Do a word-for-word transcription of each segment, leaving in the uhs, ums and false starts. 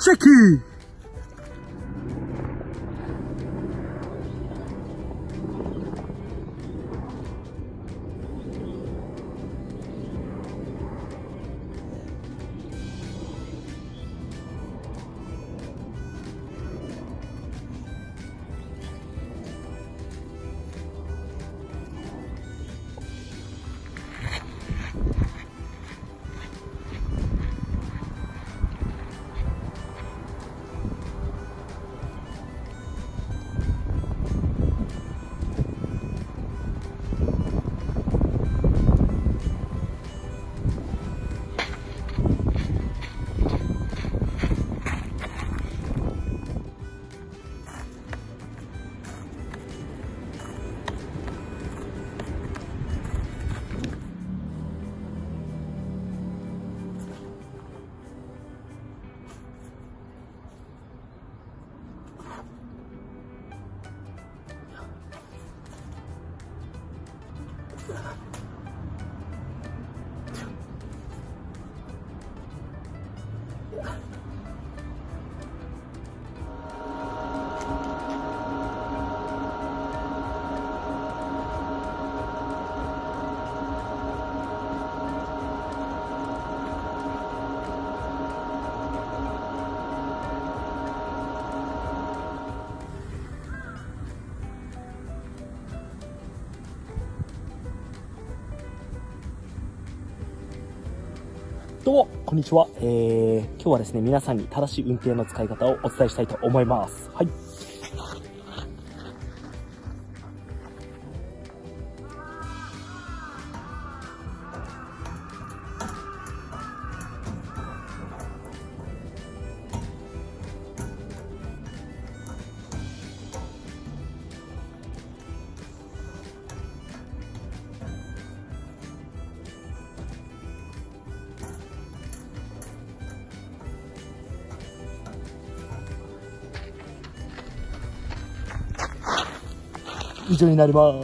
チェック。どうも、こんにちは。えー、今日はですね、皆さんに正しい運転の使い方をお伝えしたいと思います。はい。以上になります。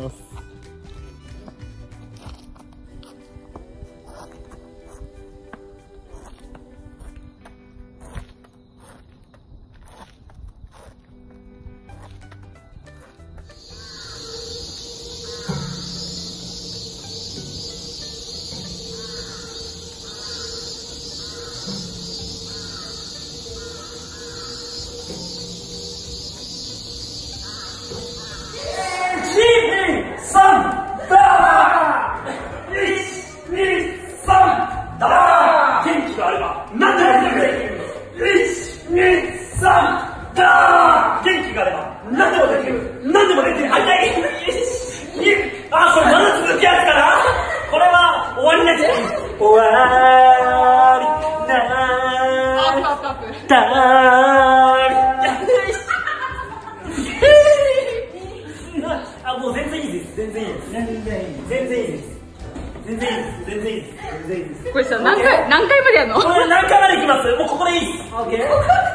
元気があれば何でもできる。何でもできる。あ、痛い。あ、これまだ続くやつかな。これは終わりなきゃ。終わりなたあ、もう全然いいです。全然いいです。全然いいです。全然いいです。全然いいです。全然いいです。全然いいです。 これさ、何回何回までやるの？ これ何回までいきます？もうここでいいです。オッケー。